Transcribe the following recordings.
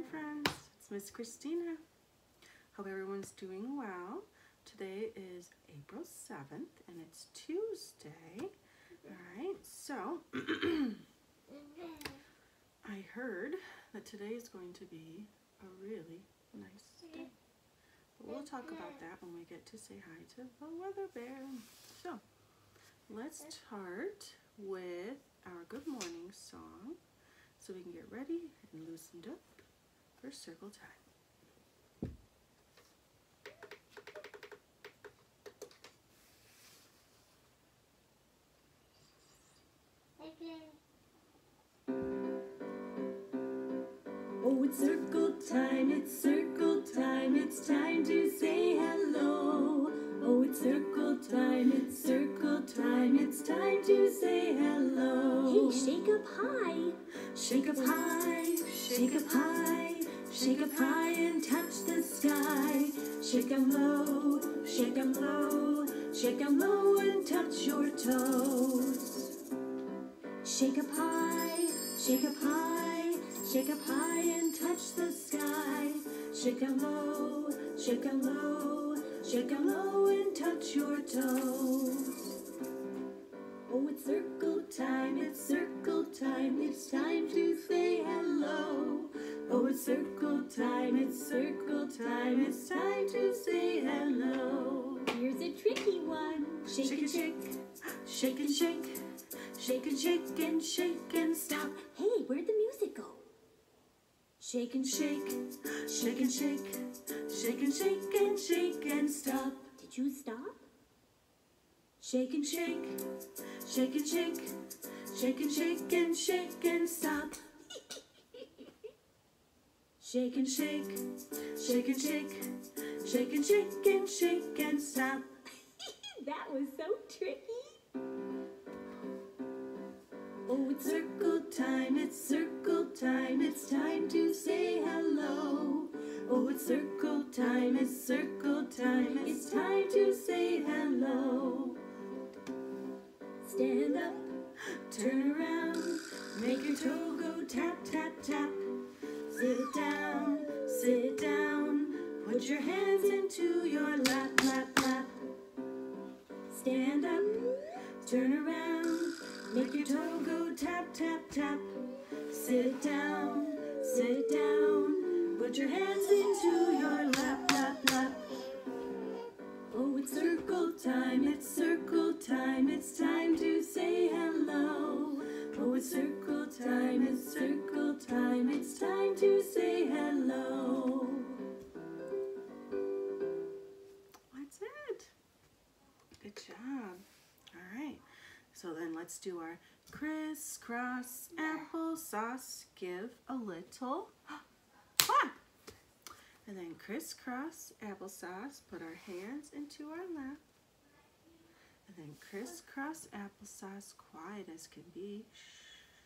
morning, friends. It's Miss Christina. Hope everyone's doing well. Today is April 7th and it's Tuesday. Alright, so I heard that today is going to be a really nice day. But we'll talk about that when we get to say hi to the weather bear. So let's start with our good morning song so we can get ready and loosened up for circle time. Oh, it's circle time, it's circle time, it's time to say hello. Oh, it's circle time, it's circle time, it's time to say hello. Hey, shake up high. Shake up high, shake up high, shake up high and touch the sky. Shake 'em low, shake 'em low, shake 'em low and touch your toes. Shake up high, shake up high, shake up high and touch the sky. Shake 'em low, shake 'em low, shake 'em low and touch your toes. Oh, it's circle time, it's circle time, it's time to say hello. Oh, it's circle time, it's circle time, it's time to say hello. Here's a tricky one. Shake and shake, shake and shake, shake and shake and shake and stop. Hey, where'd the music go? Shake and shake, shake and shake, shake and shake and shake and stop. Did you stop? Shake and shake, shake and shake, shake and shake and shake and stop. Shake and shake, shake and shake, shake and shake and shake and stop. That was so tricky. Oh, it's circle time, it's circle time, it's time to say hello. Oh, it's circle time, it's circle time, it's time to say hello. Stand up, turn around, make your toe go tap, tap, tap. Sit down, put your hands into your lap, lap, lap. Stand up, turn around, make your toe go tap, tap, tap. Sit down, put your hands into your lap, lap, lap. Oh, it's circle time, it's circle time, it's time to say hello. Oh, it's circle time, it's circle time, it's time to say hello. That's it. Good job. All right. So then let's do our crisscross applesauce. Give a little clap. And then crisscross applesauce. Put our hands into our lap. And then crisscross applesauce. Quiet as can be. Shh.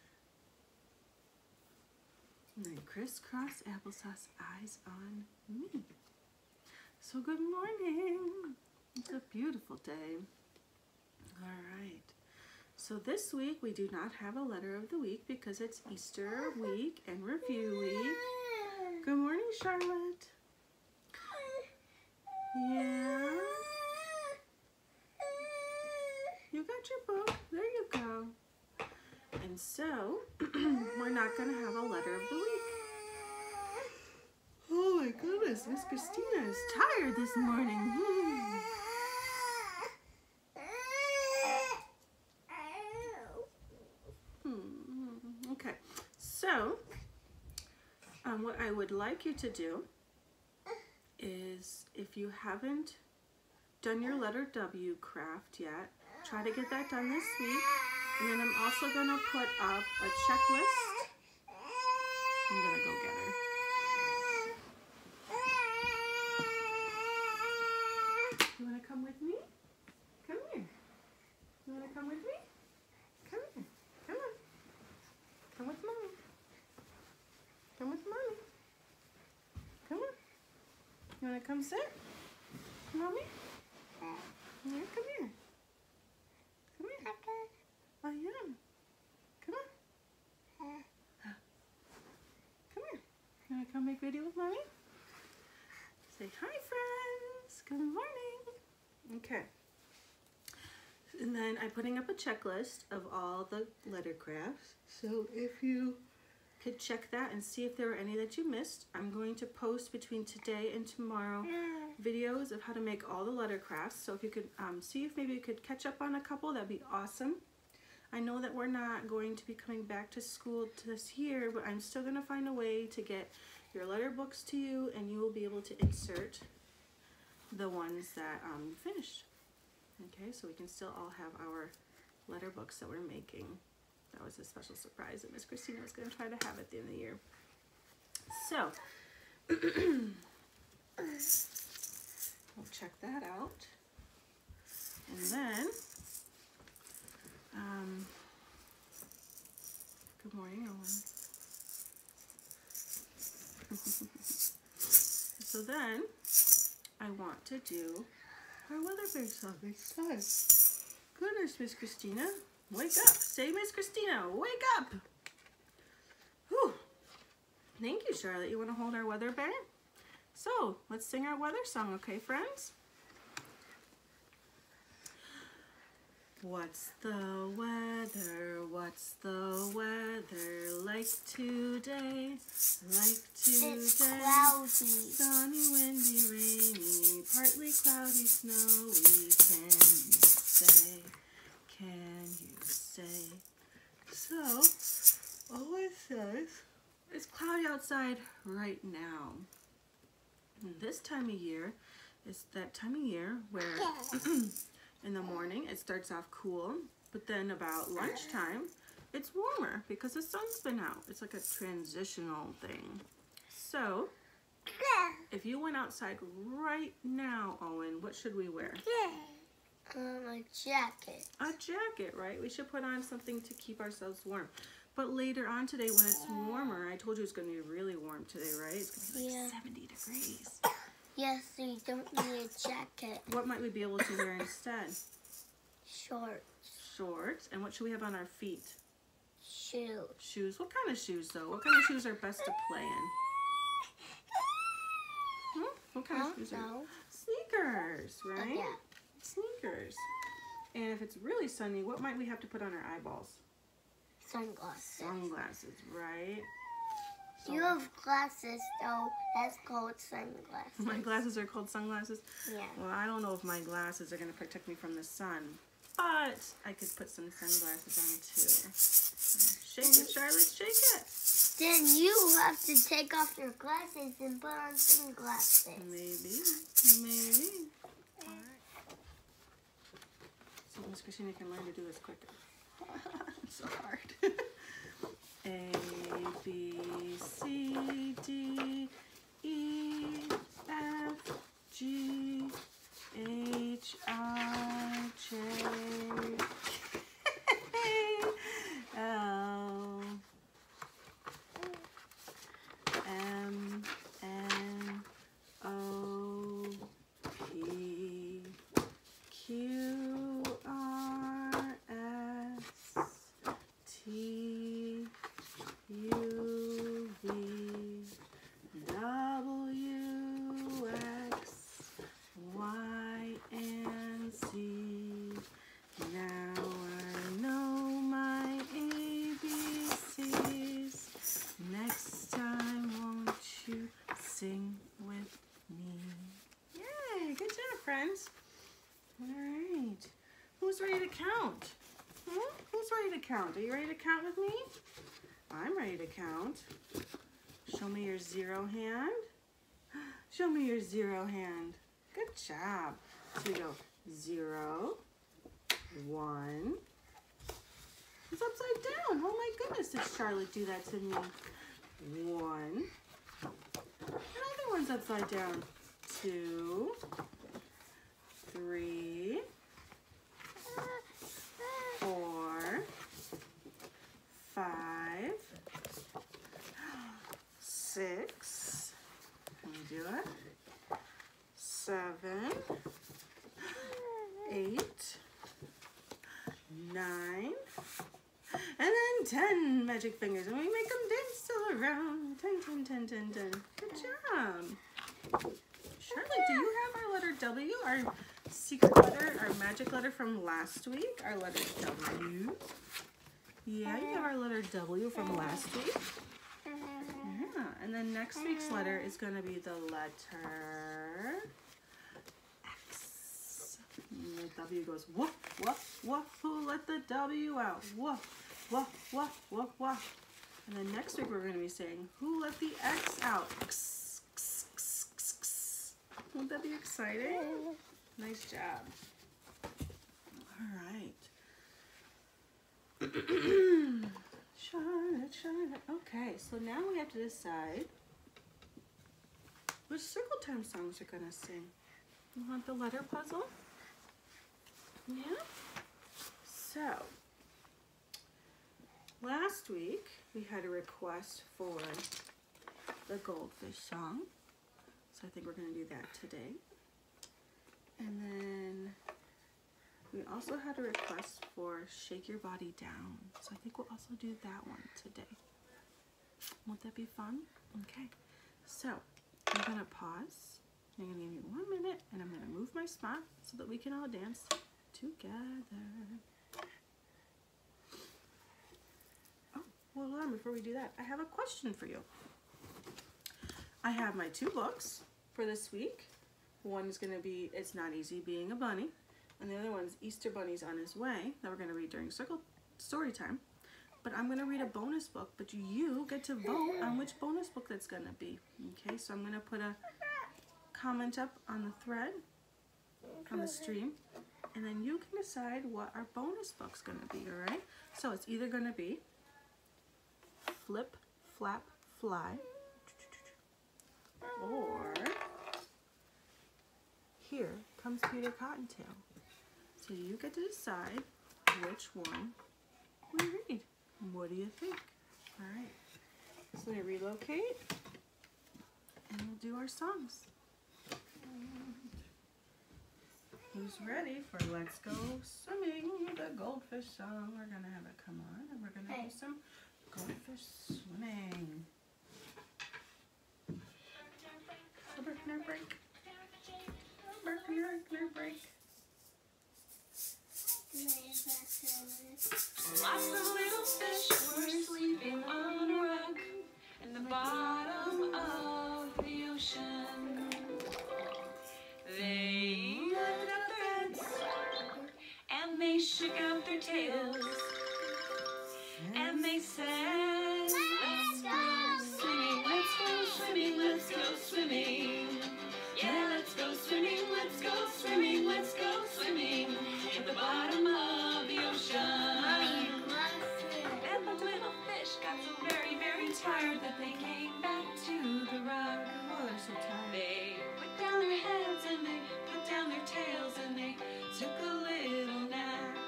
And then crisscross applesauce. Eyes on me. So good morning. It's a beautiful day. All right. So this week we do not have a letter of the week because it's Easter week and review week. Good morning, Charlotte. Yeah. You got your book. There you go. And so we're not going to have a letter of the week. Oh my goodness, Miss Christina is tired this morning. Okay, so what I would like you to do is, if you haven't done your letter W craft yet, try to get that done this week. And then I'm also going to put up a checklist. I'm going to go get her. You want to come with me? Come here. You want to come with me? Come here. Come on. Come with Mommy. Come with Mommy. Come on. You want to come sit? Mommy? Here, come here. Come here. I am. Come on. Come here. You want to come come make video with Mommy? Say hi, friends. Good morning. Okay. And then I'm putting up a checklist of all the letter crafts. So if you could check that and see if there were any that you missed. I'm going to post between today and tomorrow videos of how to make all the letter crafts. So if you could see if maybe you could catch up on a couple, that'd be awesome. I know that we're not going to be coming back to school this year, but I'm still going to find a way to get your letter books to you, and you will be able to insert the ones that you finished. Okay, so we can still all have our letter books that we're making. That was a special surprise that Miss Christina was going to try to have at the end of the year. So, we'll check that out. And then, good morning, Owen. So then, I want to do our weather base on this time. Goodness, Miss Christina. Wake up. Say, Miss Christina, wake up. Whew. Thank you, Charlotte. You want to hold our weather band? So, let's sing our weather song, okay, friends? What's the weather? What's the weather like today? Like today. It's cloudy. Sunny, windy, rainy, partly cloudy, snowy. Can you say? Can you say? So, all it says is cloudy outside right now. And this time of year is that time of year where in the morning it starts off cool, but then about lunchtime it's warmer because the sun's been out. It's like a transitional thing. So, if you went outside right now, Owen, what should we wear? A jacket. A jacket, right? We should put on something to keep ourselves warm. But later on today when it's warmer, I told you it's going to be really warm today, right? It's going to be like 70 degrees. Yes, so you don't need a jacket. What might we be able to wear instead? Shorts. Shorts. And what should we have on our feet? Shoes. Shoes. What kind of shoes, though? What kind of shoes are best to play in? What kind of shoes are? Sneakers, right? Yeah. Sneakers. And if it's really sunny, what might we have to put on our eyeballs? Sunglasses. Sunglasses, right? So You have glasses, though. That's called sunglasses. my glasses are called sunglasses? Yeah. Well, I don't know if my glasses are going to protect me from the sun, but I could put some sunglasses on too. Shake it, Charlotte, shake it. Then you have to take off your glasses and put on sunglasses. Maybe. So Miss Christina can learn to do this quicker. It's so hard. A, B, C, D, E, F, G, H, I, J, L, M, N, O, P, Q, R, S, T, U, V, W, X, Y, and Z. Now I know my ABCs. Next time, won't you sing with me? Yay, good job, friends. All right. Who's ready to count? Who's ready to count? Are you ready to count with me? I'm ready to count. Show me your 0 hand. Show me your 0 hand. Good job. So you go 0, 1. It's upside down. Oh my goodness, did Charlotte do that to me? 1. Another one's upside down. 2, 3, 4, 5, 6. Can we do it? 7, 8, 9, and then 10 magic fingers, and we make them dance all around. 10, 10, 10, 10, 10. Good job. Charlotte, do you have our letter W, our secret letter, our magic letter from last week? Our letter W. Yeah, you have our letter W from last week. Yeah, and then next week's letter is going to be the letter X. And the W goes, woof, woof, woof. Who let the W out? Woof, woof, woof, woof, woof. And then next week we're going to be saying, who let the X out? X, x, x, x, x. Won't that be exciting? Nice job. All right. Charlotte, Charlotte. Okay, so now we have to decide which circle time songs we're gonna sing. You want the letter puzzle? Yeah? So, last week we had a request for the goldfish song. So I think we're gonna do that today. And then we also had a request for Shake Your Body Down. So I think we'll also do that one today. Won't that be fun? Okay. So I'm going to pause. I'm going to give you 1 minute and I'm going to move my spot so that we can all dance together. Oh, well, hold on. Before we do that, I have a question for you. I have my 2 books for this week. One's going to be It's Not Easy Being a Bunny. And the other one's Easter Bunny's on His Way, that we're going to read during Circle Story Time. But I'm going to read a bonus book, but you get to vote on which bonus book that's going to be. Okay, so I'm going to put a comment up on the thread, on the stream, and then you can decide what our bonus book's going to be, all right? So it's either going to be Flip, Flap, Fly, or Here Comes Peter Cottontail. So you get to decide which one we read. What do you think? All right. So we relocate and we'll do our songs. Who's ready for Let's Go Swimming, the goldfish song? We're going to have it come on and we're going to do some goldfish swimming. Berkner break. Berkner break. Lots of little fish were sleeping on a rock in the bottom of the ocean. They lifted up their heads and they shook out their tails and they said, let's go swimming, let's go swimming, let's go swimming. Yeah, let's go swimming, let's go swimming, let's go swimming in the bottom of the ocean. And the little fish got so very, very tired that they came back to the rock. Oh, they're so tired. They put down their heads and they put down their tails and they took a little nap.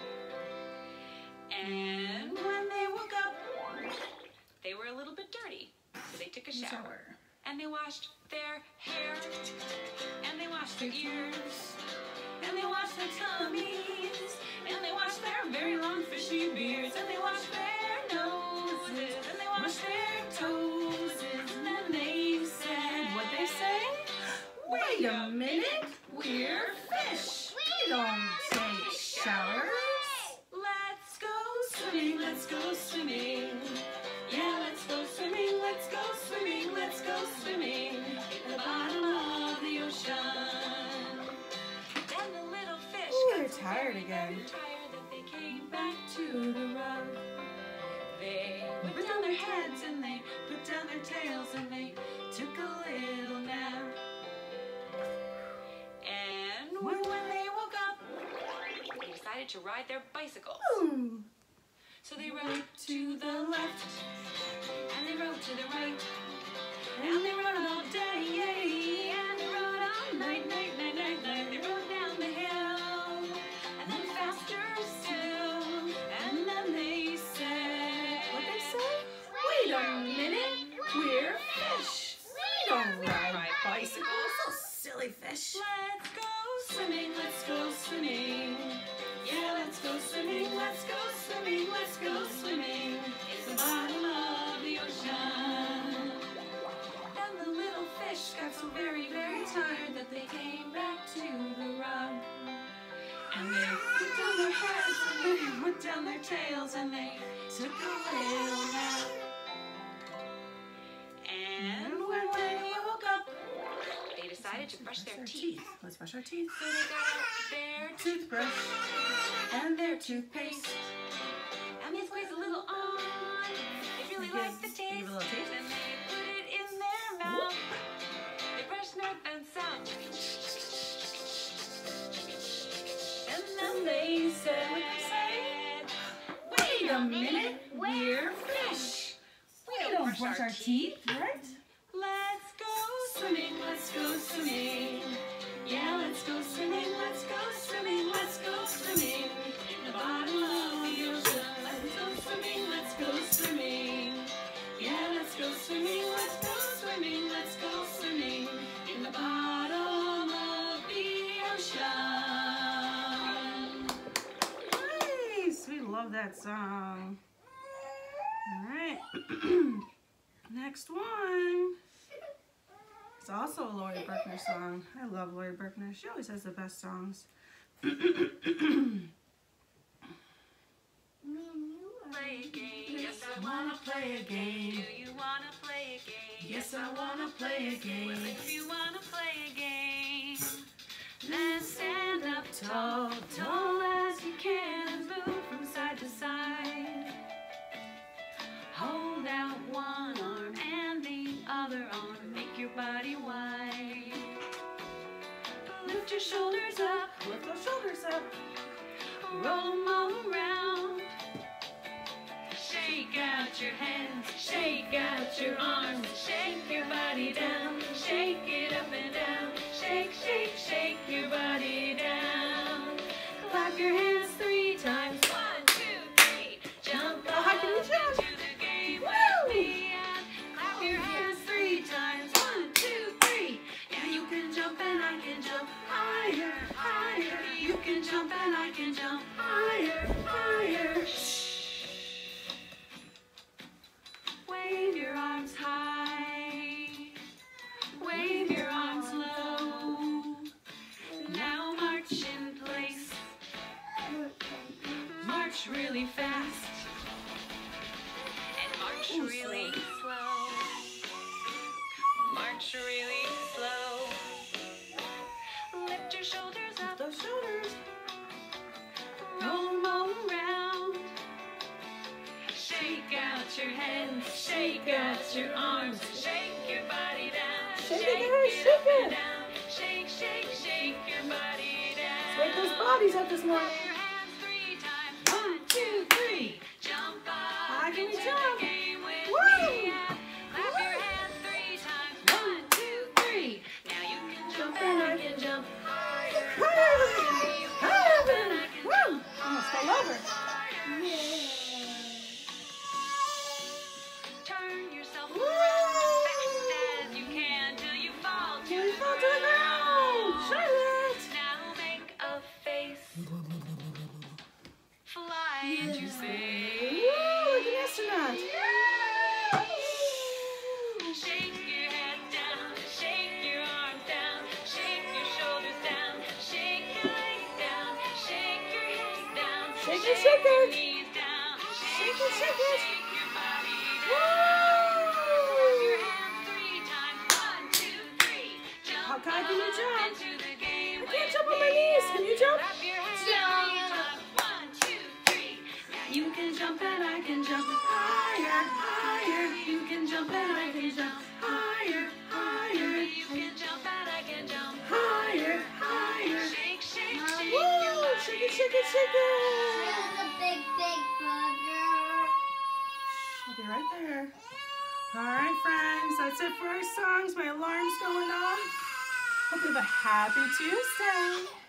And when they woke up, they were a little bit dirty, so they took a shower. And they washed their hair, and they washed their ears, and they washed their tummies, and they washed their very long fishy beards, and they washed their noses, and they washed their toes, and then they said, what'd they say? Wait a minute, we're fish. We don't take showers. Let's go swimming, let's go swimming. Yeah, let's go swimming, let's go swimming, let's go swimming in the bottom of the ocean. And the little fish Ooh, got they're tired again. tired that they came back to the rock. They put down their heads and they put down their tails and they took a little nap. And when they woke up, they decided to ride their bicycles. Ooh. So they rode to the left, and they rode to the right, and they rode all day, and they rode all night, night, night, night, night. They rode down the hill, and then faster still, and then they said, What'd they say? Wait a minute, we're fish. We don't ride bicycles. So silly fish. let's go swimming, let's go swimming. Yeah, let's go swimming, let's go swimming, let's go swimming tails and they took a little nap. And when they woke up, they decided to brush their teeth. Let's brush our teeth. So they got out their toothbrush and their toothpaste. And they squeezed a little on. They really liked the taste. Give a little taste. And they put it in their mouth. They brushed north and south. And then they said, wait a minute, we're fish. We don't brush our teeth. Right? Let's go swimming, let's go swimming. Yeah, let's go swimming, let's go swimming, let's go swimming. In the bottom of the ocean, let's go swimming, let's go swimming. Yeah, let's go swimming, let's go swimming, let's go swimming. In the bottom of the ocean. Nice. We love that song. All right. Next one. It's also a Lori Berkner song. I love Lori Berkner. She always has the best songs. Play a game. Yes, I wanna play a game. Do you wanna play a game? Yes, I wanna play a game. Well, if you wanna play a game, let's stand up tall, tall as you can, move from side to side. Hold out one arm and the other arm, make your body wide. Lift your shoulders up, Lift those shoulders up. roll them all around. Shake out your hands, shake out your arms, shake your body down, shake it up and down, shake, shake, shake your body down. Clap your hands 3 times, 1, 2, 3, jump Oh, how can you jump? into the game with me and clap your hands 3 times, 1, 2, 3. Yeah, you can jump and I can jump higher, higher. You can jump and I can jump higher, higher. Wave your arms high, wave your arms low. Now march in place, march really fast, and march really slow. March really slow. Lift your shoulders up, Those shoulders. roll them all around. Shake out your hands, shake out your arms, shake your body down. Shake it, guys, shake up and it. down. Shake, shake, shake your body down. Wake those bodies up this morning. Clap your hands 3 times. 1, 2, 3. Jump up. How can you into jump? the game with Woo! me. Clap your hands 3 times. 1, 2, 3. Now you can jump and I can jump higher. Higher. You can jump and I can Woo! jump Almost fell over. Turn yourself Woo! around fast as you can till you fall to Can we the fall to the ground? ground. Charlotte. Now make a face. Fly into space. Woo! Like an astronaut. Shake your head down, shake your arms down, shake your shoulders down, shake your legs down, shake your hips down, Shake it, shake your it. knees down, Shake it, shake it. shake your body down. Woo! Clap your hands 3 times, 1, 2, 3. Jump How high can you up jump? into the game I can't with jump on my me. knees. Can you jump? Clap your hands 3 times, 1, 2, 3. Now you can jump and I can jump higher, higher. You can jump and I can jump higher, higher. You can jump and I can jump Higher, higher. Shake, shake, shake Woo! your body. Shake it, shake it, shake it. There's a big burger. I'll be right there. All right, friends. That's it for our songs. My alarm's going off. Hope you have a happy Tuesday.